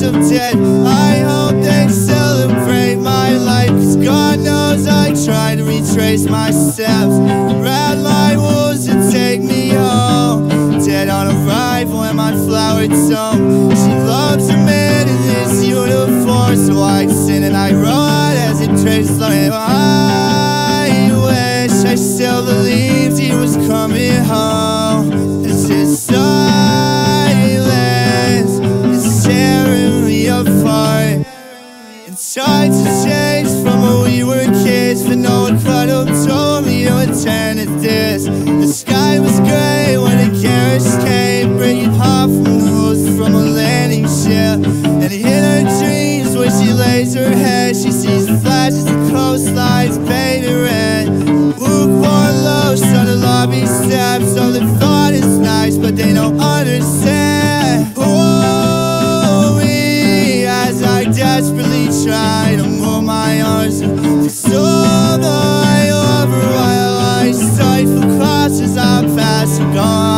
thoughts of death. I hope they celebrate my life, 'cause God knows I try to retrace my steps. Rat my wolves to take me home, dead on arrival in my flowered dome. She loves a man in his uniform, so I sin and I run as it trails slowly. I wish I still believed he was coming home. It's his silence is tearing me apart. It's hard to change from when we were kids, but no one could have told me to turn at this. The sky was gray when the carriage came, bringing hot from the roof from a landing ship. And in her dreams, where she lays her head, she sees flashes of coastlines painted red. Lukewarm lows on the lobby steps, so the thought is nice, but they don't understand. Hold me as I desperately try to move my arms to solve my over while I stifle crosses I pass and gone.